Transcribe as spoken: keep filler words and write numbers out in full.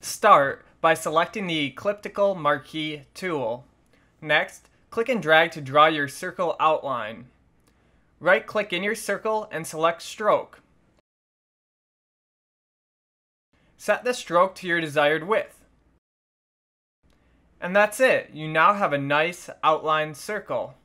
Start by selecting the elliptical marquee tool. Next, click and drag to draw your circle outline. Right-click in your circle and select Stroke. Set the stroke to your desired width. And that's it. You now have a nice outlined circle.